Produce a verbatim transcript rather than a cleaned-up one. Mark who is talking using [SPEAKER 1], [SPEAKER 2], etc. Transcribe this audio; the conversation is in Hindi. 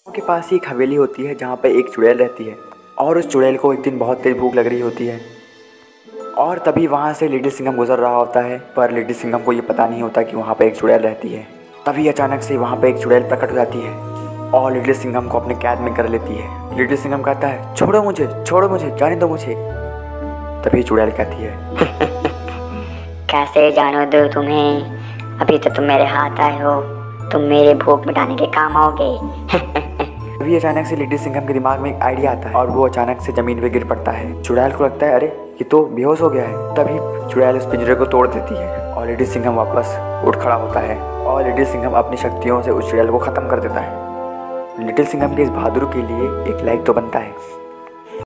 [SPEAKER 1] के पास ही एक हवेली होती है जहाँ पे एक चुड़ैल रहती है और उस चुड़ैल को एक दिन बहुत तेज भूख लग रही होती है और तभी वहाँ से लिटिल सिंघम गुजर रहा होता है। पर लिटिल सिंघम को ये पता नहीं होता कि वहाँ पे एक चुड़ैल रहती है। तभी अचानक से वहाँ पे एक चुड़ैल प्रकट हो जाती है और लिटिल सिंघम को अपने कैद में कर लेती है। लिटिल सिंघम कहता है, छोड़ो मुझे, छोड़ो मुझे, जाने दो मुझे। तभी चुड़ैल कहती है,
[SPEAKER 2] कैसे जानो दो तुम्हें, अभी तो तुम मेरे हाथ आए हो, तुम मेरे भूख मिटाने के काम आओगे।
[SPEAKER 1] तभी अचानक से लिटिल सिंघम के दिमाग में एक आइडिया आता है और वो अचानक से जमीन पे गिर पड़ता है। चुड़ैल को लगता है, अरे ये तो बेहोश हो गया है। तभी चुड़ैल उस पिंजरे को तोड़ देती है और लिटिल सिंघम वापस उठ खड़ा होता है और लिटिल सिंघम अपनी शक्तियों से उस चुड़ैल को ख़त्म कर देता है। लिटिल सिंघम के इस बहादुरी के लिए एक लाइक तो बनता है।